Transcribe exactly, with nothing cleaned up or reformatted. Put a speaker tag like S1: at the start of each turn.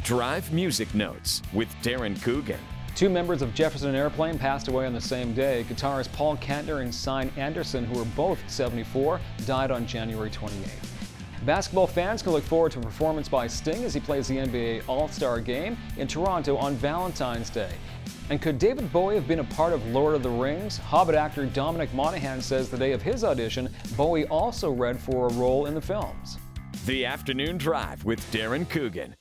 S1: Drive Music Notes with Darren Coogan.
S2: Two members of Jefferson Airplane passed away on the same day. Guitarist Paul Kantner and Cy Anderson, who were both seventy-four, died on January twenty-eighth. Basketball fans can look forward to a performance by Sting as he plays the N B A All-Star Game in Toronto on Valentine's Day. And could David Bowie have been a part of Lord of the Rings? Hobbit actor Dominic Monaghan says the day of his audition, Bowie also read for a role in the films.
S1: The Afternoon Drive with Darren Coogan.